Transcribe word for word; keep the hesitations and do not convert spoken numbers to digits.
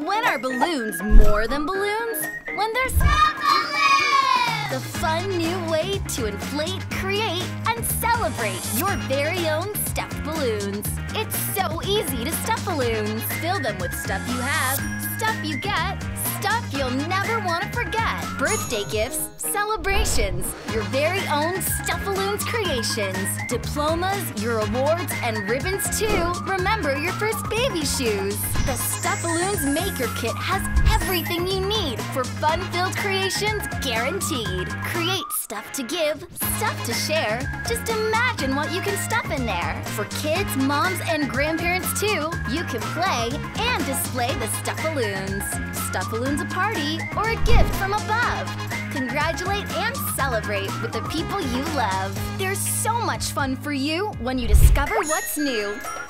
When are balloons more than balloons? When they're Stuff-A-Loons! The fun new way to inflate, create, and celebrate your very own stuffed balloons. It's so easy to stuff balloons. Fill them with stuff you have, stuff you get, stuff you'll never want to forget. Birthday gifts, celebrations, your very own Stuff-A-Loons creations. Diplomas, your awards, and ribbons too. Remember your first baby shoes. The Stuff-A-Loons Maker Kit has everything you need for fun-filled creations guaranteed. Create stuff to give, stuff to share. Just imagine what you can stuff in there. For kids, moms, and grandparents too, you can play and display the Stuff-A-Loons. Stuff-A-Loons a party or a gift from above. Congratulate and celebrate with the people you love. There's so much fun for you when you discover what's new.